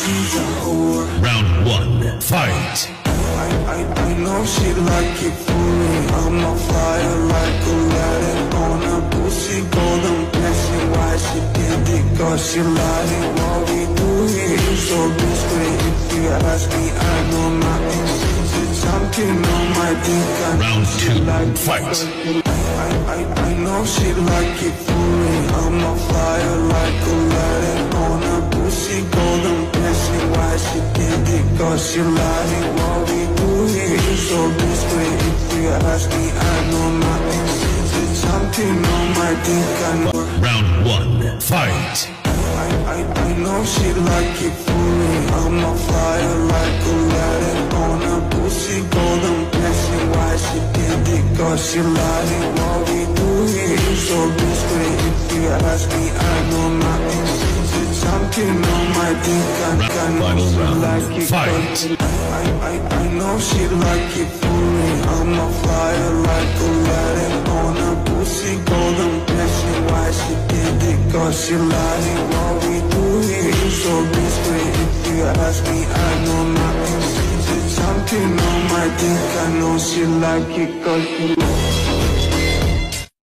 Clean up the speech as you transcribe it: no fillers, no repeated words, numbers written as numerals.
she's a whore. Round one, fight. I know she like it for me. I'm on fire like a Aladdin on a pussy golden blessing. Why she did it? Cause she lied it. What we do here is so discreet. If you ask me, I know nothing. She's something on my dick. Round two, fight. I know she like it for me. I'm on fire like Aladdin on a pussy golden blessing. Why she did it? Cause she lied it. What we do here is so discreet. If you ask me, I know nothing. She's something on my dick. I know. Round one, fight. I know she like it for me. I'm on fire like Aladdin on a pussy golden blessing. Why she did it? Cause she lied it. What we do here is so discreet. If you ask me, I know nothing. She's something on my dick. I know she like it. Fight. I know she like it for me. I'm on fire like Aladdin on a pussy golden blessing. Why she did it? Cause she lied it. What we do here is so discreet. If you ask me, I know nothing. She's something on my dick. I know she like it. Cause she